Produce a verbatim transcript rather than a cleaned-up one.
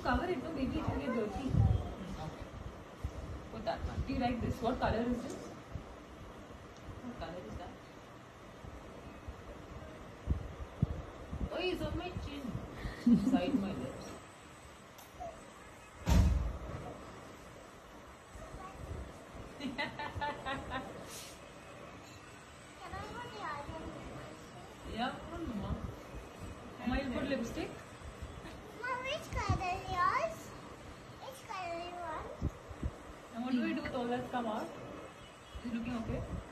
cover it, no baby, it will get dirty. Okay. Put that one. Do you like this? What color is this? What color is that? Oh, it's on my chin. Side my lips. Can I put the other? Yeah, put Mama. Mama, you put lipstick? Mom, which color is yours? Which color you want? And what do we do with all that come out? Is it looking okay?